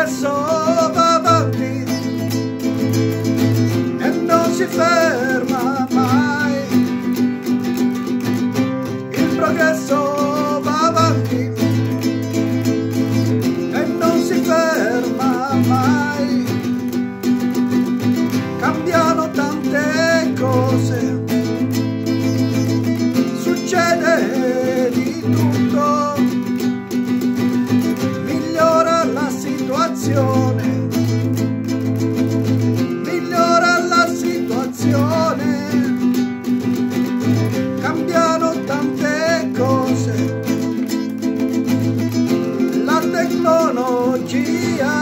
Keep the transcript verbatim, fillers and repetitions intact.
progresso va avanti e non si ferma mai. Il progresso va avanti e non si ferma mai. Cambiano tante cose, succede di tutto, migliora la situazione, migliora la situazione, cambiano tante cose, la tecnologia